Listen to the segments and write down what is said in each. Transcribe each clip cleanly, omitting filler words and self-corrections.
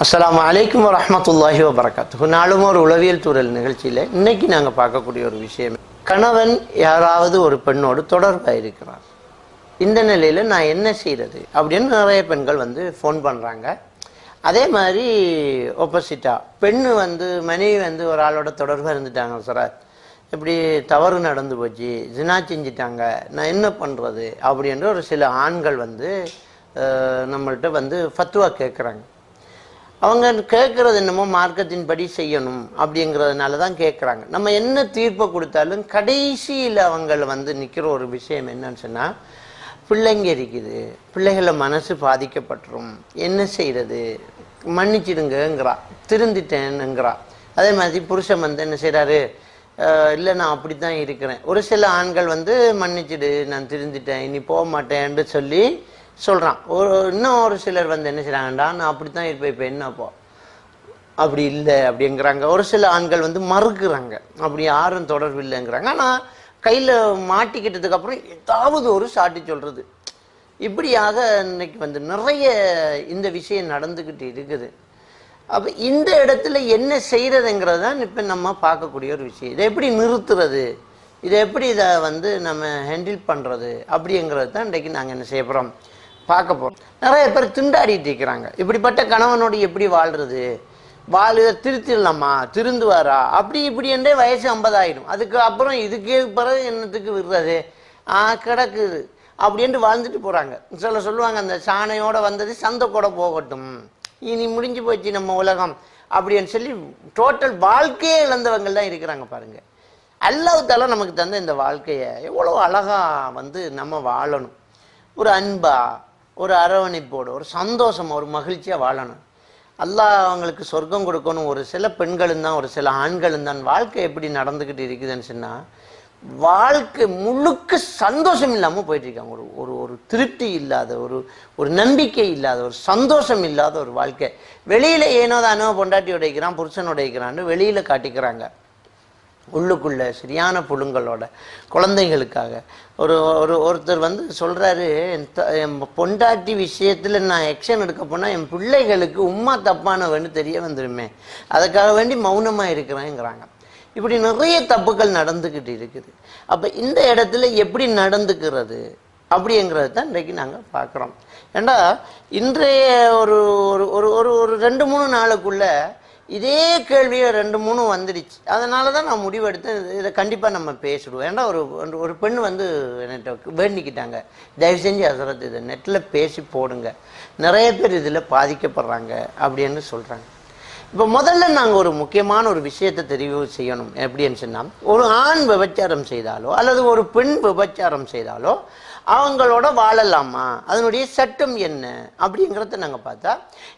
அஸ்ஸலாமு அலைக்கும் வரஹ்மத்துல்லாஹி வபரகாத்துஹு. நாளும் ஒரு உளவியல் தூரல் நிகழ்ச்சியில் இன்னைக்கு நாங்கள் பார்க்கக்கூடிய ஒரு விஷயம், கணவன் யாராவது ஒரு பெண்ணோடு தொடர்பாக இருக்கிறார், இந்த நிலையில் நான் என்ன செய்கிறது அப்படின்னு நிறைய பெண்கள் ஃபோன் பண்ணுறாங்க. அதே மாதிரி ஆப்போசிட்டாக பெண்ணு மனைவி ஒரு ஆளோட தொடர்பாக இருந்துட்டாங்க, சார் இப்படி தவறு நடந்து போச்சு, ஜினா செஞ்சிட்டாங்க, நான் என்ன பண்ணுறது அப்படின்ற ஒரு சில ஆண்கள் நம்மள்கிட்ட ஃபத்வா கேட்குறாங்க. அவங்க கேட்குறது என்னமோ மார்க்கத்தின் படி செய்யணும் அப்படிங்கிறதுனால தான் கேட்குறாங்க. நம்ம என்ன தீர்ப்பை கொடுத்தாலும் கடைசியில் அவங்க நிற்கிற ஒரு விஷயம் என்னன்னு சொன்னால், பிள்ளைங்க இருக்குது, பிள்ளைகளை மனசு பாதிக்கப்பட்டுரும், என்ன செய்கிறது, மன்னிச்சிடுங்கிறா, திருந்திட்டேனுங்கிறா. அதே மாதிரி புருஷன் என்ன செய்கிறாரு, இல்லை நான் அப்படி தான் இருக்கிறேன். ஒரு சில ஆண்கள் மன்னிச்சிடு, நான் திருந்திட்டேன், இனி போக மாட்டேன்னு சொல்லி சொல்கிறான். இன்னும் ஒரு சிலர் என்ன செய்கிறாங்கடா, நான் அப்படி தான் இருப்பேன், இப்போ என்னப்போ அப்படி இல்லை அப்படிங்கிறாங்க. ஒரு சில ஆண்கள் மறுக்கிறாங்க, அப்படி யாரும் தொடர்பு இல்லைங்கிறாங்க. ஆனால் கையில் மாட்டிக்கிட்டதுக்கப்புறம் ஏதாவது ஒரு சாட்டி சொல்கிறது. இப்படியாக இன்னைக்கு நிறைய இந்த விஷயம் நடந்துக்கிட்டு இருக்குது. அப்போ இந்த இடத்துல என்ன செய்கிறதுங்கிறது தான் இப்போ நம்ம பார்க்கக்கூடிய ஒரு விஷயம். இதை எப்படி நிறுத்துறது, இதை எப்படி இதை நம்ம ஹேண்டில் பண்ணுறது அப்படிங்கிறது தான் இன்றைக்கு நாங்கள் என்ன செய்ய போகிறோம், பார்க்க போகிறோம். நிறைய பேர் திண்டாடிட்டு இருக்கிறாங்க, இப்படிப்பட்ட கணவனோடு எப்படி வாழ்கிறது, இதை திருத்திடலாமா, திருந்துவாரா, அப்படி இப்படி என்றே வயசு 50 ஆகிடும், அதுக்கு அப்புறம் இதுக்கு பிறகு என்னத்துக்கு விடுறது, கிடக்குது அப்படின்ட்டு வாழ்ந்துட்டு போகிறாங்க. சொல்லுவாங்க, அந்த சாணையோட வந்தது சந்தை கூட போகட்டும், இனி முடிஞ்சு போச்சு நம்ம உலகம் அப்படின்னு சொல்லி டோட்டல் வாழ்க்கையே இழந்தவங்கள் தான் இருக்கிறாங்க. பாருங்க, அல்லாஹ் தஆலா நமக்கு தந்த இந்த வாழ்க்கையை எவ்வளோ அழகா நம்ம வாழணும், ஒரு அன்பா, ஒரு அரவணைப்போடு, ஒரு சந்தோஷமா, ஒரு மகிழ்ச்சியா வாழணும். அல்லாஹ் அவங்களுக்கு சொர்க்கம் கொடுக்கணும். ஒரு சில பெண்களும் தான், ஒரு சில ஆண்களும் தான் வாழ்க்கை எப்படி நடந்துக்கிட்டு இருக்குதுன்னு சொன்னா, வாழ்க்கை முழுக்க சந்தோஷம் இல்லாமல் போயிட்டு இருக்காங்க. ஒரு ஒரு திருப்தி இல்லாத, ஒரு நம்பிக்கை இல்லாத, ஒரு சந்தோஷம் இல்லாத ஒரு வாழ்க்கை. வெளியில ஏனோ தானோ பொண்டாட்டி உடைக்கிறான், புருஷன் உடைக்கிறான்னு வெளியில காட்டிக்கிறாங்க. உள்ளுக்குள்ள சரியான புழுங்களோட குழந்தைகளுக்காக ஒருத்தர் சொல்றாரு, என் பொண்டாட்டி விஷயத்துல நான் ஆக்ஷன் எடுக்க போனா என் பிள்ளைகளுக்கு உம்மா தப்பானவன்னு தெரிய வந்துருமே, அதுக்காக வேண்டி மௌனமா இருக்கிறேங்கிறாங்க. இப்படி நிறைய தப்புகள் நடந்துக்கிட்டு இருக்குது. அப்ப இந்த இடத்துல எப்படி நடந்துக்கிறது அப்படிங்கிறது தான் இன்றைக்கு நாங்க பார்க்குறோம். ஏண்டா இன்றைய ஒரு ஒரு 2-3 நாளுக்குள்ள இதே கேள்வியை 2-3 வந்துடுச்சு. அதனால தான் நான் முடிவெடுத்தேன், இதை கண்டிப்பாக நம்ம பேசிடுவோம். ஏன்னா ஒரு பெண் என்கிட்ட வேண்டிக்கிட்டாங்க, தயவு செஞ்சு ஹஸரத் இதை நெட்டில் பேசி போடுங்க, நிறைய பேர் இதில் பாதிக்கப்படுறாங்க அப்படின்னு சொல்கிறாங்க. இப்போ முதல்ல நாங்கள் ஒரு முக்கியமான ஒரு விஷயத்தை தெரிவு செய்யணும். எப்படின்னு சொன்னால், ஒரு ஆண் விபச்சாரம் செய்தாலோ அல்லது ஒரு பெண் விபச்சாரம் செய்தாலோ அவங்களோட வாழலாமா, அதனுடைய சட்டம் என்ன அப்படிங்கிறத நாங்கள் பார்த்தா,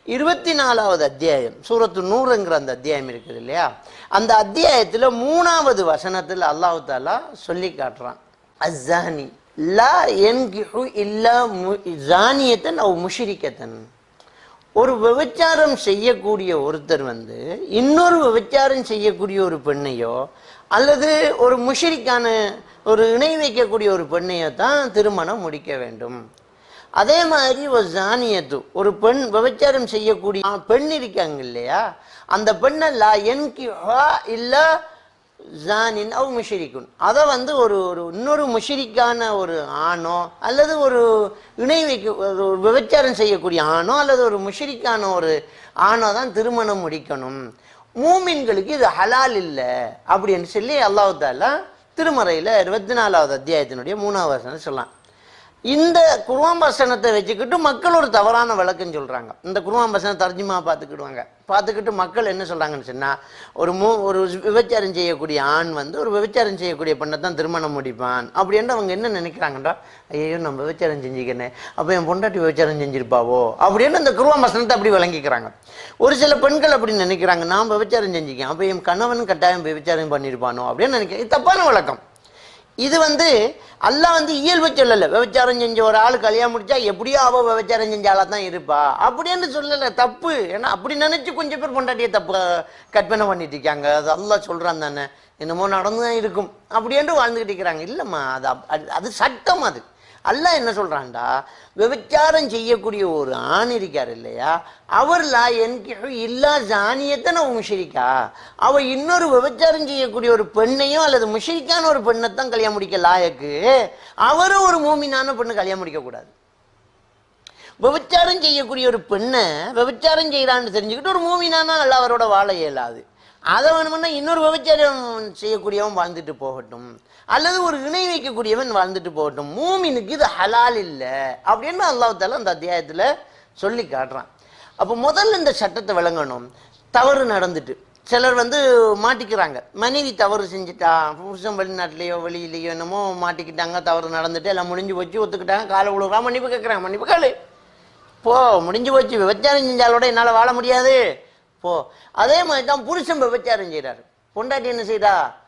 24வது அத்தியாயம் சூரத்து நூறுங்கிற அந்த அத்தியாயம் இருக்குது இல்லையா, அந்த அத்தியாயத்தில் 3வது வசனத்தில் அல்லாஹ் தஆலா சொல்லி காட்டுறான், அஸ்ஸானி லா யன்கிஹு இல்லா ஜானியத்தன் அவ் முஷ்ரிக்கத்தன். ஒரு விபச்சாரம் செய்யக்கூடிய ஒருத்தர் இன்னொரு விபச்சாரம் செய்யக்கூடிய ஒரு பெண்ணையோ அல்லது ஒரு முஷ்ரிக்கான ஒரு இணை வைக்கக்கூடிய ஒரு பெண்ணையோ தான் திருமணம் முடிக்க வேண்டும். அதே மாதிரி ஒரு ஜானியத்து, ஒரு பெண் விபச்சாரம் செய்யக்கூடிய பெண் இருக்காங்க இல்லையா, அந்த பெண்ணை லா யன்கிஹா இல்லா ஜானின் அவ் முஷ்ரிக்குன், அதை ஒரு இன்னொரு முஷ்ரிக்கான ஒரு ஆணோ அல்லது ஒரு இணை வைக்க ஒரு விபச்சாரம் செய்யக்கூடிய ஆணோ அல்லது ஒரு முஷ்ரிக்கான ஒரு ஆணோ தான் திருமணம் முடிக்கணும். மூமின்களுக்கு இது ஹலால் இல்லை அப்படின்னு சொல்லி அல்லாஹ் தஆலா திருமறையில் 24வது அத்தியாயத்தினுடைய 3வது வசனம் சொல்லலாம். இந்த குர்ஆன் வசனத்தை வச்சுக்கிட்டு மக்கள் ஒரு தவறான விளக்கம் சொல்றாங்க. இந்த குர்ஆன் வசனம் தர்ஜுமா பார்த்துக்கிட்டு மக்கள் என்ன சொல்றாங்கன்னு சொன்னா, ஒரு விபச்சாரம் செய்யக்கூடிய ஆண் ஒரு விபச்சாரம் செய்யக்கூடிய பெண்ணை தான் திருமணம் முடிப்பான் அப்படின்னு அவங்க என்ன நினைக்கிறாங்கன்றா, ஐயோ நம்ம விபச்சாரம் செஞ்சுக்கனே, அப்போ என் பொண்டாட்டி விபச்சாரம் செஞ்சிருப்பாவோ அப்படின்னு அந்த குர்ஆன் வசனத்தை அப்படி விளங்கிக்கிறாங்க. ஒரு சில பெண்கள் அப்படி நினைக்கிறாங்க, நான் விபச்சாரம் செஞ்சுக்கேன், அப்போ என் கணவன் கட்டாயம் விபச்சாரம் பண்ணியிருப்பானோ அப்படின்னு நினைக்கிறேன். இது தப்பான விளக்கம். இது அல்லாஹ் இயல்பு சொல்லலை. விபச்சாரம் செஞ்ச ஒரு ஆள் கல்யாணம் முடிச்சா எப்படியோ அவ விபச்சாரம் செஞ்சாலா தான் இருப்பா அப்படின்னு சொல்லலை, தப்பு. ஏன்னா அப்படி நினைச்சு கொஞ்சம் பேர் பொண்டாட்டியை தப்பு கற்பனை பண்ணிட்டு இருக்காங்க. அது அல்லாஹ் சொல்றான் தானே, என்னமோ நடந்துதான் இருக்கும் அப்படின்ட்டு வாழ்ந்துகிட்டு இருக்கிறாங்க. இல்லைம்மா, அது சட்டம். அல்லாஹ் என்ன சொல்றான்டா, விபச்சாரம் செய்யக்கூடிய ஒரு ஆண் இருக்கார் இல்லையா, அவர் லா என்கிஹு இல்லா ஜானியத்தன முஷ்ரிகா, அவ இன்னொரு விபச்சாரம் செய்யக்கூடிய ஒரு பெண்ணையோ அல்லது முஷ்ரிக்கான ஒரு பெண்ணைத்தான் கல்யாணம் முடிக்க லாயக்கு, அவரும் ஒரு மூமினான பெண்ணு கல்யாணம் முடிக்க கூடாது. விபச்சாரம் செய்யக்கூடிய ஒரு பெண்ணை விபச்சாரம் செய்யறான்னு தெரிஞ்சுக்கிட்டு ஒரு மூமினானா அல்ல அவரோட வாழ இயலாது. அதை வேணும்னா இன்னொரு விபச்சாரம் செய்யக்கூடியவன் வாழ்ந்துட்டு போகட்டும், அல்லது ஒரு இணை வைக்கக்கூடியவன் வாழ்ந்துட்டு போகட்டும், மூமினுக்கு இது ஹலால் இல்லை அப்படின்னு அல்லாஹ் தஆலா அந்த அத்தியாயத்துல சொல்லி காட்டுறான். அப்போ முதல்ல இந்த சட்டத்தை விளங்கணும். தவறு நடந்துட்டு சிலர் மாட்டிக்கிறாங்க, மனைவி தவறு செஞ்சுட்டா, புருஷன் வெளிநாட்டிலேயோ வெளியிலேயோ என்னமோ மாட்டிக்கிட்டாங்க, தவறு நடந்துட்டு எல்லாம் முடிஞ்சு போச்சு, ஒத்துக்கிட்டாங்க, காலை விழுறா, மன்னிப்பு கேட்குறாங்க, மன்னிப்பு காலு போ, முடிஞ்சு போச்சு, விபச்சாரம் செஞ்சாலோட என்னால் வாழ முடியாது போ. அதே மாதிரி தான் புருஷன் விபச்சாரம் செய்கிறாரு, பொண்டாட்டி என்ன செய்யறா,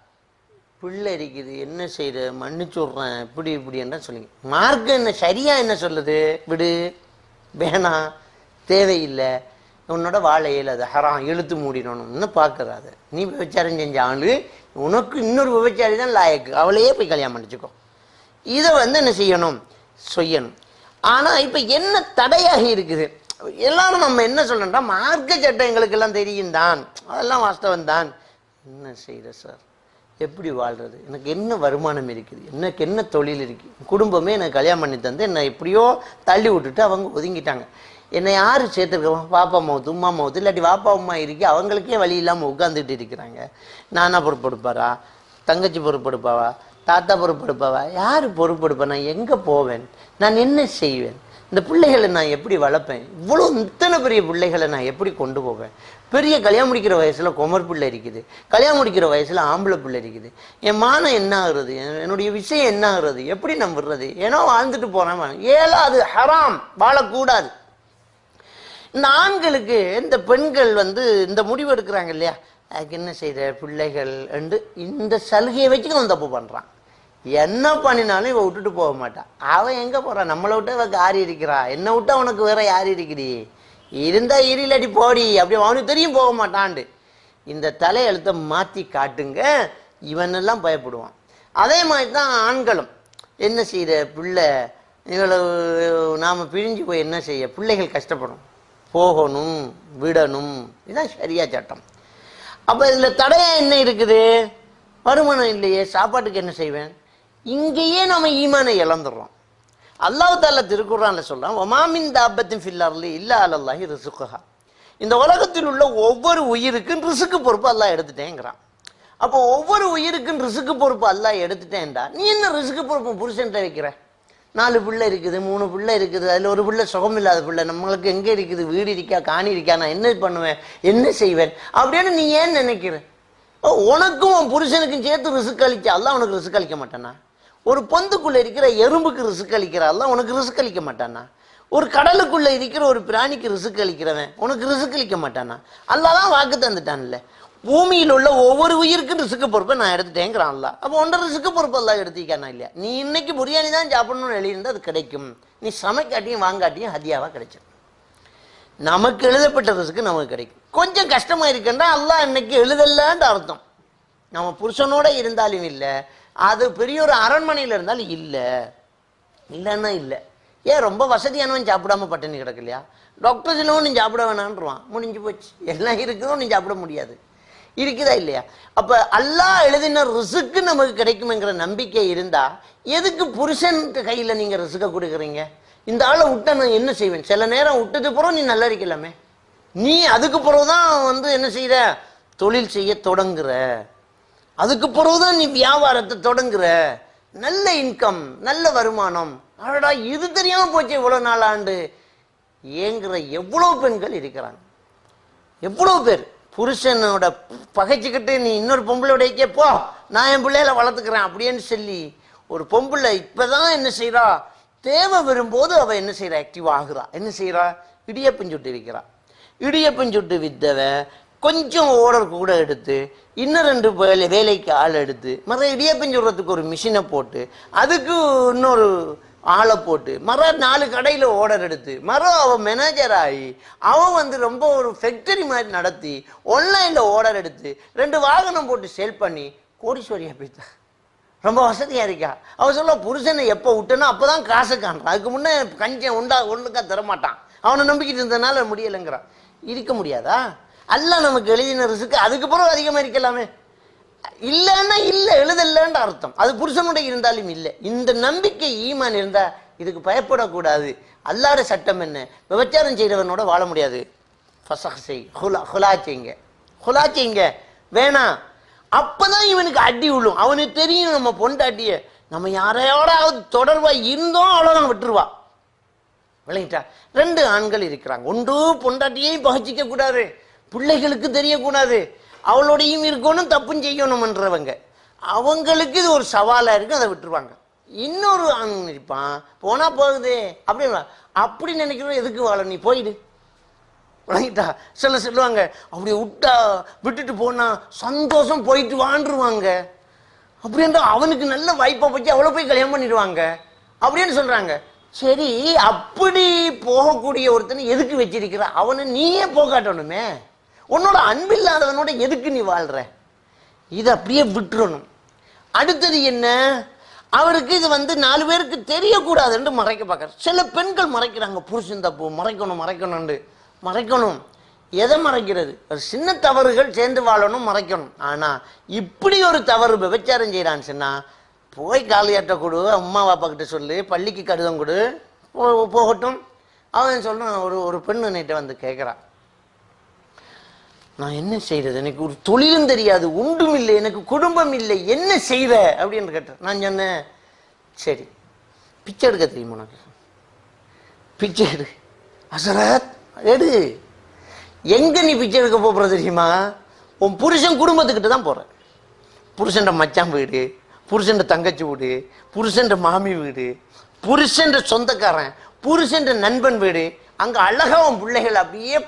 பிள்ளை இருக்குது என்ன செய்யற, மன்னிச்சு விட்றேன் இப்படி இப்படி என்ன சொல்லுங்க. மார்க்கம் என்ன சரியா என்ன சொல்லுது, விடு, வேணாம், தேவையில்லை, உன்னோட வாழ இயலாது, ஹராம், இழுத்து மூடிடணும்னு பார்க்கறாது. நீ விபச்சாரம் செஞ்ச ஆளு, உனக்கு இன்னொரு விபச்சாரி தான் லாயக்கு, அவளையே போய் கல்யாணம் பண்ணிச்சுக்கோ. இதை என்ன செய்யணும், செய்யணும். ஆனா இப்ப என்ன தடையாக இருக்குது, எல்லாரும் நம்ம என்ன சொல்றோம்னா, மார்க்க சட்டம் எங்களுக்கு எல்லாம் தெரியும் தான், அதெல்லாம் வாஸ்தவம் தான், என்ன செய்யற சார், எப்படி வாழ்றது, எனக்கு என்ன வருமானம் இருக்குது, எனக்கு என்ன தொழில் இருக்கு, குடும்பமே எனக்கு கல்யாணம் பண்ணி தந்து என்னை எப்படியோ தள்ளி விட்டுட்டு அவங்க ஒதுங்கிட்டாங்க, என்னை யாரு சேர்த்துருக்கோம், பாப்பா மவுத்து உமா மவுத்து, இல்லாட்டி வாப்பா உமா இருக்கு, அவங்களுக்கே வழி இல்லாமல் உட்காந்துட்டு இருக்கிறாங்க. நானா பொறுப்பெடுப்பாரா, தங்கச்சி பொறுப்பெடுப்பாவா, தாத்தா பொறுப்பெடுப்பாவா, யாரு பொறுப்பெடுப்பா, நான் எங்க போவேன், நான் என்ன செய்வேன், இந்த பிள்ளைகளை நான் எப்படி வளர்ப்பேன், இவ்வளோ இத்தனை பெரிய பிள்ளைகளை நான் எப்படி கொண்டு போவேன், பெரிய கல்யாணம் முடிக்கிற வயசுல குமர் பிள்ளை இருக்குது, கல்யாணம் முடிக்கிற வயசுல ஆம்பளை பிள்ளை இருக்குது, என் மானம் என்ன ஆகுறது, என்னுடைய விஷயம் என்ன ஆகுறது, எப்படி நான் விடுறது, ஏன்னா வாழ்ந்துட்டு போறேன், ஏழாது, ஹராம், வாழக்கூடாது. இந்த ஆண்களுக்கு இந்த பெண்கள் இந்த முடிவு எடுக்கிறாங்க இல்லையா, அதுக்கு என்ன செய்யற பிள்ளைகள் என்று இந்த சலுகையை வச்சுக்க அவன் தப்பு பண்றான். என்ன பண்ணினாலும் இவ விட்டுட்டு போக மாட்டான். அவன் எங்க போறான், நம்மளை விட்டு அவக்கு யார் இருக்கிறா, என்ன விட்டு அவனுக்கு வேற யார் இருக்கிறீ, இருந்தா இல்லாட்டி போடி, அப்படி அவனுக்கு தெரியும் போக மாட்டான்ண்டு. இந்த தலையெழுத்தை மாத்தி காட்டுங்க, இவனெல்லாம் பயப்படுவான். அதே மாதிரி தான் ஆண்களும் என்ன செய்யற, பிள்ளை இவ்வளவு நாம பிரிஞ்சு போய் என்ன செய்ய, பிள்ளைகள் கஷ்டப்படும், போகணும், விடணும், இதுதான் சரியா சட்டம். அப்ப இதுல தடையா என்ன இருக்குது, வருமானம் இல்லையே, சாப்பாட்டுக்கு என்ன செய்வேன், இங்கேயே நம்ம ஈமானை இழந்துடுறோம். அல்லாஹ் தஆலா திருக்குர்ஆன்ல சொல்றான், வமா மின் தாபத்தின் ஃபில் அர்லி இல்லா அலல்லாஹி ரிஸ்குஹா, இந்த உலகத்தில் உள்ள ஒவ்வொரு உயிருக்கும் ரிஸ்க்கு பொறுப்பு அல்லாஹ் எடுத்துட்டேங்கிறான். அப்போ ஒவ்வொரு உயிருக்கும் ரிஸ்க்கு பொறுப்பு அல்லாஹ் எடுத்துட்டேன்டா, நீ என்ன ரிஸ்க்கு பொறுப்பு புருஷன்ட்ட வைக்கிற, 4 பிள்ளை இருக்குது, 3 பிள்ளை இருக்குது, அதில் ஒரு பிள்ளை சுகம் இல்லாத பிள்ளை, நம்மளுக்கு எங்கே இருக்குது, வீடு இருக்கா, காணி இருக்கா, நான் என்ன பண்ணுவேன், என்ன செய்வேன் அப்படின்னு நீ ஏன் நினைக்கிற? உனக்கும் உன் புருஷனுக்கும் சேர்த்து ரிஸ்க் அளிச்சா அல்லாஹ் உனக்கு ரிஸ்க் அளிக்க மாட்டானா? ஒரு பொந்துக்குள்ள இருக்கிற எறும்புக்கு ரிஸ்க் அளிக்கிற அல்லாஹ் உனக்கு ரிஸ்க் அளிக்க மாட்டானா? ஒரு கடலுக்குள்ள இருக்கிற ஒரு பிராணிக்கு ரிஸ்க் அளிக்கிறவன் உனக்கு ரிஸ்க் அளிக்க மாட்டானா? அல்லாஹ் தான் வாக்கு தந்துட்டான்ல, பூமியில் உள்ள ஒவ்வொரு உயிருக்கும் ரிஸ்க்கு பொறுப்பை நான் எடுத்துட்டேங்கிறான் அல்லாஹ். அப்போ ஒன்றரை ரிஸ்க்கு பொறுப்பு அல்லாஹ் எடுத்திக்கானா இல்லையா? நீ இன்னைக்கு பிரியாணி தான் சாப்பிடணும்னு எழுதியிருந்தா அது கிடைக்கும், நீ சமைக்காட்டியும் வாங்காட்டியும் ஹதியாவா கிடைச்சிடும். நமக்கு எழுதப்பட்ட ரிஸ்க்கு நமக்கு கிடைக்கும். கொஞ்சம் கஷ்டமா இருக்குன்னா அல்லாஹ் இன்னைக்கு எழுதலன்னு அர்த்தம். நம்ம புருஷனோட இருந்தாலும் இல்லை, அது பெரிய ஒரு அரண்மனையில் இருந்தாலும் இல்லை, இல்லைன்னா இல்லை. ஏன் ரொம்ப வசதியானவன் சாப்பிடாம பட்டினி கிடக்கு இல்லையா? டாக்டர் சிலவன் நீ சாப்பிட வேணான்றான், முடிஞ்சு போச்சு, எல்லாம் இருக்குதும் நீ சாப்பிட முடியாது, இருக்குதா இல்லையா? அப்ப அல்லாஹ் எழுதின ரிஸ்க்கு நமக்கு கிடைக்கும்ங்கிற நம்பிக்கை இருந்தா எதுக்கு புருஷனுக்கு கையில நீங்க ரிஸ்க்க கொடுக்குறீங்க? இந்த ஆளை விட்ட நான் என்ன செய்வேன், சில நேரம் விட்டது பிறகு நீ நல்லா இருக்கலாமே, நீ அதுக்கு பிறகுதான் என்ன செய்யற, தொழில் செய்ய தொடங்குற, அதுக்கு பிறகுதான் நீ வியாபாரத்தை தொடங்குற, நல்ல இன்கம், நல்ல வருமானம், அடடா இது தெரியாம போச்சு இவ்வளவு நாளாண்டு ஏங்குற எவ்வளவு பெண்கள் இருக்கிறாங்க. எவ்வளவு பேர் புருஷனோட பகைச்சுக்கிட்டு நீ இன்னொரு பொம்பளை போ, நான் என் பிள்ளையில வளர்த்துக்கிறேன் அப்படின்னு சொல்லி ஒரு பொம்பளை இப்பதான் என்ன செய்யறா, தேவை வரும்போது அவ என்ன செய்யறா, ஆக்டிவ் ஆகுறா, என்ன செய்யறா, இடியப்பம் சுட்டு விற்கிறா. இடியப்பம் சுட்டு வித்தவன் கொஞ்சம் ஓடர் கூட எடுத்து இன்னும் 2 வேலைக்கு ஆள் எடுத்து மற இடியப்பம் சுடுறதுக்கு ஒரு மிஷினை போட்டு அதுக்கு இன்னொரு ஆளை போட்டு மற 4 கடையில் ஓர்டர் எடுத்து மற அவன் மேனேஜர் ஆகி அவன் ரொம்ப ஒரு ஃபேக்டரி மாதிரி நடத்தி ஆன்லைனில் ஓர்டர் எடுத்து 2 வாகனம் போட்டு சேல் பண்ணி கோடீஸ்வரியா போய்த்தான். ரொம்ப வசதியா இருக்கா. அவ சொல்ல புருஷனை எப்போ விட்டனோ அப்பதான் காசு காண்றான், அதுக்கு முன்னே கஞ்சன் ஒண்ணுக்கா தரமாட்டான். அவனை நம்பிக்கிட்டு இருந்ததுனால முடியலைங்கிறான். இருக்க முடியாதா? அல்லாஹ் நமக்கு எழுதின ரிஸ்க் அதுக்கு பிறகு அதிகமா இருக்கலாமே. இல்லைன்னா இல்லை, எழுதலன்ற அர்த்தம். அது புருஷனுடைய இருந்தாலும் இல்லை. இந்த நம்பிக்கை ஈமான் இருந்தா இதுக்கு பயப்படக்கூடாது. அல்லாஹ்வுடைய சட்டம் என்ன? விபச்சாரம் செய்கிறவனோட வாழ முடியாது. ஃபஸஹ் செய், ஹுலா செய்யுங்க, ஹுலா செய்யுங்க, வேணாம். அப்பதான் இவனுக்கு அடி விழும். அவனுக்கு தெரியும் நம்ம பொண்டாட்டிய நம்ம யாரையோடாவது தொடர்பா இருந்தோம் அவ்வளவுதான் விட்டுருவா. விளங்கிட்டா? 2 ஆண்கள் இருக்கிறாங்க. ஒன்று பொண்டாட்டியையும் பகிச்சிக்க கூடாது, பிள்ளைகளுக்கு தெரியக்கூடாது, அவளோடையும் இருக்கணும், தப்பும் செய்யணும்ன்றவங்க. அவங்களுக்கு இது ஒரு சவாலா இருக்கு, அதை விட்டுருவாங்க. இன்னொரு ஆண் இருப்பான், போனா போகுது அப்படி நினைக்கிறோம். எதுக்கு வாழ, நீ போயிடு. விளங்கிட்டா? சொல்லுவாங்க அப்படி விட்டா விட்டுட்டு போனா சந்தோஷம் போயிட்டு வாழ்ந்துருவாங்க அப்படின்ற அவனுக்கு நல்ல வாய்ப்பை பற்றி அவ்வளோ போய் கல்யாணம் பண்ணிடுவாங்க அப்படின்னு சொல்றாங்க. சரி, அப்படி போகக்கூடிய ஒருத்தனை எதுக்கு வச்சிருக்கிற? அவனை நீயே போகாட்டணுமே. உன்னோட அன்பில்லாதவனோட எதுக்கு நீ வாழ்ற? இதை அப்படியே விட்டுறணும். அடுத்தது என்ன? அவருக்கு இது 4 பேருக்கு தெரியக்கூடாதுன்னு மறைக்க பார்க்கற. சில பெண்கள் மறைக்கிறாங்க, புருஷன் தப்பு மறைக்கணும். எதை மறைக்கிறது? ஒரு சின்ன தவறுகள் சேர்ந்து வாழணும், மறைக்கணும். ஆனா இப்படி ஒரு தவறு விபச்சாரம் செய்யறான்னு சொன்னா போய் காலியாட்ட கொடு, அம்மா அப்பா கிட்ட சொல்லு, பள்ளிக்கு கடிதம் கொடு, போகட்டும். அவன் சொல்றான், ஒரு பெண்ணு நேற்று வந்து கேட்கிறான், நான் என்ன செய்யறது? எனக்கு ஒரு தொழிலும் தெரியாது, ஒன்றும் இல்லை, எனக்கு குடும்பம் இல்லை, என்ன செய்வ அப்படின்னு கேட்டேன். நான் சொன்னேன், சரி பிச்சை எடுக்க தெரியுமா உனக்கு? பிச்சை எடு. அசரத் எடு. எங்க நீ பிச்சை எடுக்க போற தெரியுமா? உன் புருஷன் குடும்பத்துக்கிட்ட தான் போற. புருஷன் மச்சான் வீடு, புருஷன் தங்கச்சி வீடு, புருஷன் மாமி வீடு, புருஷன் சொந்தக்காரன், புருஷன் நண்பன் வீடு, அங்க அழகா உன் பிள்ளைகள் அப்படியே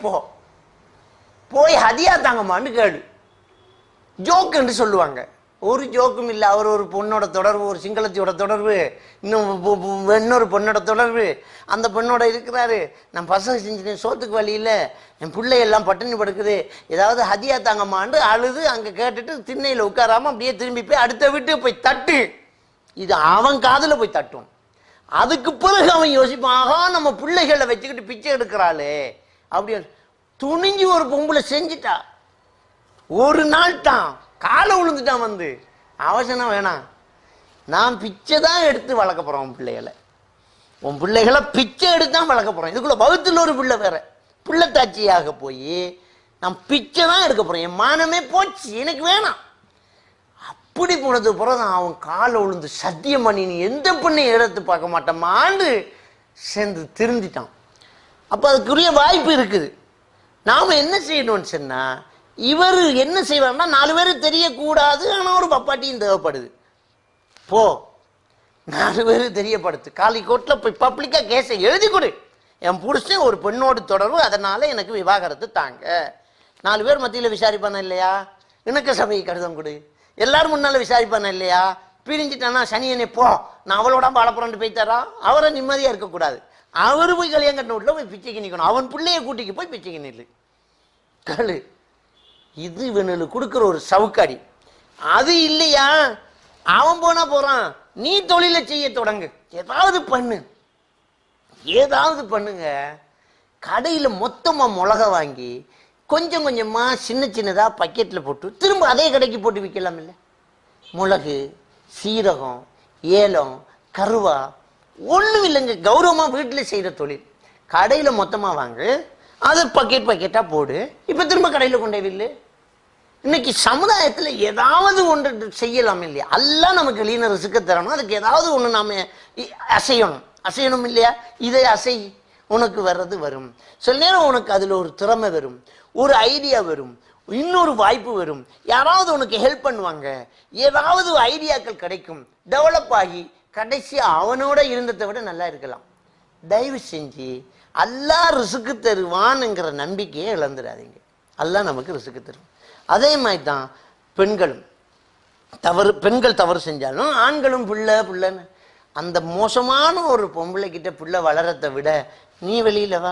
போய் ஹதியா தாங்கம்மான்னு கேளு. ஜோக் என்று சொல்லுவாங்க. ஒரு ஜோக்கும் இல்லை. அவர் ஒரு பொண்ணோட தொடர்பு, ஒரு சிங்களத்தியோட தொடர்பு, இன்னொரு பொண்ணோட தொடர்பு, அந்த பொண்ணோட இருக்கிறாரு. நான் பசங்க செஞ்சுட்டேன், சோத்துக்கு வழி இல்லை, என் பிள்ளை எல்லாம் பட்டினி படுக்குது, ஏதாவது ஹதியா தாங்கம்மான்னு அழுது அங்கே கேட்டுட்டு திண்ணையில் உட்காராம அப்படியே திரும்பி போய் அடுத்த வீட்டுக்கு போய் தட்டு. இது அவன் காதில் போய் தட்டும். அதுக்கு பிறகு அவன் யோசிப்பான், ஆகா நம்ம பிள்ளைகளை வச்சுக்கிட்டு பிச்சை எடுக்கிறாளே அப்படின்னு. துணிஞ்சு ஒரு பொம்பளை செஞ்சுட்டா, ஒரு நாள் தான் காலை விழுந்துட்டான். அவசரம் வேணாம், நான் பிச்சை தான் எடுத்து வளர்க்க போறேன் உன் பிள்ளைகளை. உன் பிள்ளைகளை பிச்சை எடுத்தான் வளர்க்க போறேன். இதுக்குள்ள வகுத்துல ஒரு பிள்ளை வேற, பிள்ளைத்தாட்சியாக போய் நான் பிச்சை தான் எடுக்க போறேன், என் மானமே போச்சு, எனக்கு வேணாம். அப்படி போனது பிறகு அவன் காலை விழுந்து சத்தியம் பண்ணி நீ எந்த பெண்ணையும் எடுத்து பார்க்க மாட்டேமான்னு சேர்ந்து திருந்திட்டான். அப்ப அதுக்குரிய வாய்ப்பு இருக்குது. நாம என்ன செய்யணும்னு சொன்னா, இவர் என்ன செய்வார்னா 4 பேரு தெரியக்கூடாது, ஆனா ஒரு பப்பாட்டியும் தேவைப்படுது. போ 4 பேரு தெரியப்படுத்து, காலிக்கோட்ல போய் பப்ளிக்கா கேஸை எழுதி கொடு, என் புருஷன் ஒரு பெண்ணோடு தொடர்பு, அதனால எனக்கு விவாகரத்து தாங்க. 4 பேர் மத்தியில விசாரிப்பான இல்லையா? இணக்க சபையை கடிதம் கொடு, எல்லாரும் முன்னால விசாரிப்பான இல்லையா? பிரிஞ்சுட்டானா சனியனே போ, நான் அவளோட வாழப்புறண்டு போய்த்தாரா? அவரை நிம்மதியா இருக்கக்கூடாது. அவரு போய் கல்யாணம் கட்டின வீட்டுல போய் பிச்சைக்கு நிக்கணும், அவன் பிள்ளைய கூட்டிக்கு போய் பிச்சைக்கு நில்லு கழு. இது இவனுக்கு கொடுக்குற ஒரு சவுக்காடி. அது இல்லையா, அவன் போனா போறான், நீ தொழிலை செய்ய தொடங்கு, ஏதாவது பண்ணுங்க. கடையில மொத்தமா மிளகா வாங்கி கொஞ்சம் கொஞ்சமா சின்னதா பக்கெட்ல போட்டு திரும்ப அதே கடைக்கு போட்டு விற்கலாம் இல்ல? மிளகு, சீரகம், ஏலம், கருவா ஒண்ணும் இல்லைங்க, கௌரவமா வீட்டுல செய்யற தொழில். கடையில மொத்தமா வாங்கு, அது பக்கெட்டா போடு, இப்ப திரும்ப கடையில கொண்டே வில்லு. இன்னைக்கு சமுதாயத்துல ஏதாவது ஒன்று செய்யலாம் இல்லையா? எல்லாம் நமக்கு லீன ரிசுக்க தரணும், அதுக்கு ஏதாவது ஒண்ணு நாம அசையணும் இல்லையா? இதை அசை, உனக்கு வர்றது வரும். சில நேரம் உனக்கு அதுல ஒரு திறமை வரும், ஒரு ஐடியா வரும், இன்னொரு வாய்ப்பு வரும், யாராவது உனக்கு ஹெல்ப் பண்ணுவாங்க, ஏதாவது ஐடியாக்கள் கிடைக்கும், டெவலப் ஆகி கடைசி அவனோட இருந்ததை விட நல்லா இருக்கலாம். தயவு செஞ்சு அல்லாஹ் ரிசுக்கு தருவான்ங்கிற நம்பிக்கையை இழந்துடாதீங்க. அல்லாஹ் நமக்கு ரிசுக்கு தருவான். அதே மாதிரி தான் பெண்கள் தவறு செஞ்சாலும் ஆண்களும் பிள்ளைன்னு அந்த மோசமான ஒரு பொம்பளை கிட்ட பிள்ளை வளரத்தை விட நீ வெளியில வா.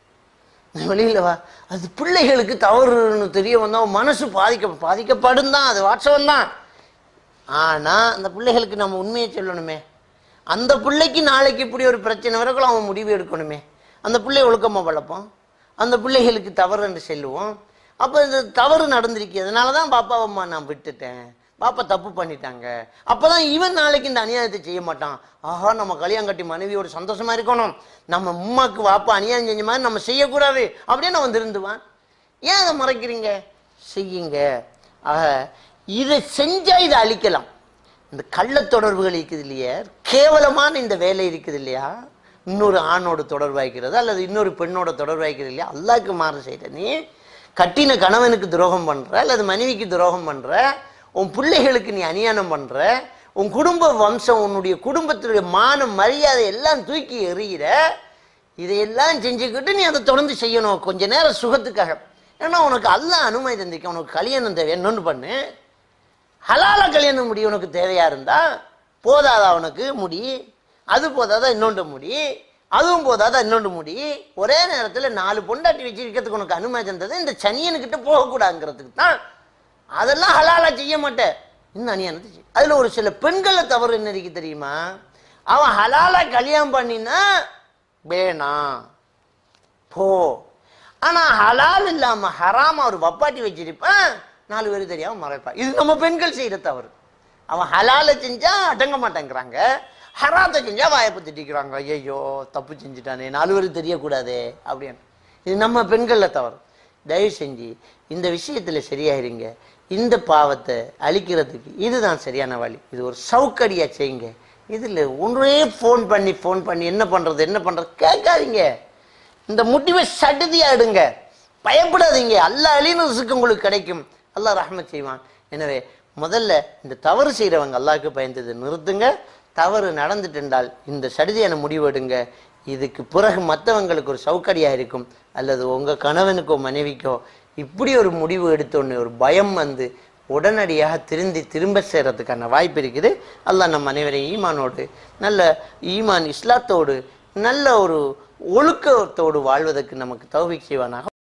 அது பிள்ளைகளுக்கு தவறுன்னு தெரிய வந்தா மனசு பாதிக்கப்படும் தான். அது வாட்சவம் தான். ஆனா அந்த பிள்ளைகளுக்கு நம்ம உண்மையை சொல்லணுமே. அந்த பிள்ளைக்கு நாளைக்கு இப்படி ஒரு பிரச்சனை வரக்குள்ள அவன் முடிவு எடுக்கணுமே. அந்த பிள்ளை ஒழுக்கமா வளர்ப்போம், அந்த பிள்ளைகளுக்கு தவறு என்று சொல்லுவோம். அப்ப இந்த தவறு நடந்திருக்கு, அதனாலதான் பாப்பா அம்மா நான் விட்டுட்டேன், பாப்பா தப்பு பண்ணிட்டாங்க. அப்பதான் இவன் நாளைக்கு இந்த அநியாயத்தை செய்ய மாட்டான். ஆஹா, நம்ம கல்யாணம் கட்டி மனைவியோட சந்தோஷமா இருக்கணும், நம்ம உம்மாக்கு வாப்பா அநியாயம் செஞ்ச மாதிரி நம்ம செய்யக்கூடாது அப்படின்னு அவன் திருந்துவான். ஏன் அதை மறைக்கிறீங்க? செய்யுங்க. ஆக இதை செஞ்சா இதை அழிக்கலாம். இந்த கள்ள தொடர்புகள் இருக்குது இல்லையா, கேவலமான இந்த வேலை இருக்குது இல்லையா, இன்னொரு ஆணோட தொடர்பு வைக்கிறது அல்லது இன்னொரு பெண்ணோட தொடர்பு வைக்கிறது இல்லையா, அல்லாஹ்க்கு மாறு செய்யற நீ கட்டின கணவனுக்கு துரோகம் பண்ற அல்லது மனைவிக்கு துரோகம் பண்ற, உன் பிள்ளைகளுக்கு நீ அநியாயம் பண்ற, உன் குடும்ப வம்சம் உன்னுடைய குடும்பத்தினுடைய மானம் மரியாதை எல்லாம் தூக்கி எறிகிற. இதையெல்லாம் செஞ்சுக்கிட்டு நீ அதை தொடர்ந்து செய்யணும் கொஞ்ச நேரம் சுகத்துக்காக. ஏன்னா உனக்கு அல்லாஹ் அனுமதி தந்திக்க, உனக்கு கல்யாணம் தேவை, என்னொன்று பண்ணு, ஹலால கல்யாணம் முடி உனக்கு தேவையா இருந்தா. போதாதா உனக்கு முடி? அது போதாதா இன்னொன்று முடி, அதுவும் போதாதா இன்னொன்று முடி. ஒரே நேரத்தில் 4 பொண்டாட்டி வச்சிருக்கிறதுக்கு உனக்கு அனுமதி தந்தது இந்த சனியனுக்கிட்ட போகக்கூடாதுங்கிறதுக்கு தான். அதெல்லாம் ஹலாலா செய்ய மாட்டேன், இந்த அநியாயத்தை செய்ய. அதுல ஒரு சில பெண்களை தவறு என்ன இருக்கு தெரியுமா, அவன் ஹலாலா கல்யாணம் பண்ணினா வேணாம் போ, ஆனா ஹலால் இல்லாம ஹராம ஒரு வப்பாட்டி வச்சிருப்பான், 4 பேர் தெரியாம மறைப்பான். இது நம்ம பெண்கள் செய்யற தவறு. அவன் ஹலால செஞ்சா அடங்க மாட்டேங்கிறாங்க, ஹராத்தை செஞ்சா வாய்ப்பு திட்டிக்கிறாங்க. ஐயோ தப்பு செஞ்சுட்டானே, 4 பேருக்கு தெரியக்கூடாதே அப்படின்னு. இது நம்ம பெண்கள்ல தவறு. தயவு செஞ்சு இந்த விஷயத்துல சரியாயிருங்க. இந்த பாவத்தை அழிக்கிறதுக்கு இதுதான் சரியான வழி. இது ஒரு சவுக்கடியா செய்யுங்க. இதுல ஒன்றே ஃபோன் பண்ணி என்ன பண்றது கேட்காதீங்க. இந்த முடிவை சடுதியா எடுங்க, பயப்படாதீங்க. அல்லாஹ் அலின்னு ரிஸ்க் உங்களுக்கு கிடைக்கும், அல்லாஹ் ரஹ்மத் செய்வான். எனவே முதல்ல இந்த தவறு செய்யறவங்க அல்லாஹ்க்கு பயந்தது நிறுத்துங்க. தவறு நடந்துட்டு இருந்தால் இந்த சடுதியான முடிவு எடுங்க. இதுக்கு பிறகு மற்றவங்களுக்கு ஒரு சவுக்கடியா இருக்கும், அல்லது உங்க கணவனுக்கோ மனைவிக்கோ இப்படி ஒரு முடிவு எடுத்தோன்னு ஒரு பயம் வந்து உடனடியாக திரும்ப செய்யறதுக்கான வாய்ப்பு இருக்குது. அல்லாஹ் நம் அனைவரையும் ஈமானோடு, நல்ல ஈமான் இஸ்லாத்தோடு, நல்ல ஒரு ஒழுக்கத்தோடு வாழ்வதற்கு நமக்கு தௌஃபீக் செய்வானாக.